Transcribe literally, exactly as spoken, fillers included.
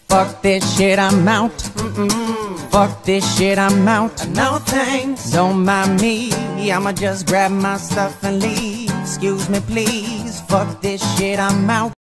Fuck this shit, I'm out. Mm-mm. Fuck this shit, I'm out. No thanks. Don't mind me, I'ma just grab my stuff and leave. Excuse me please, fuck this shit, I'm out.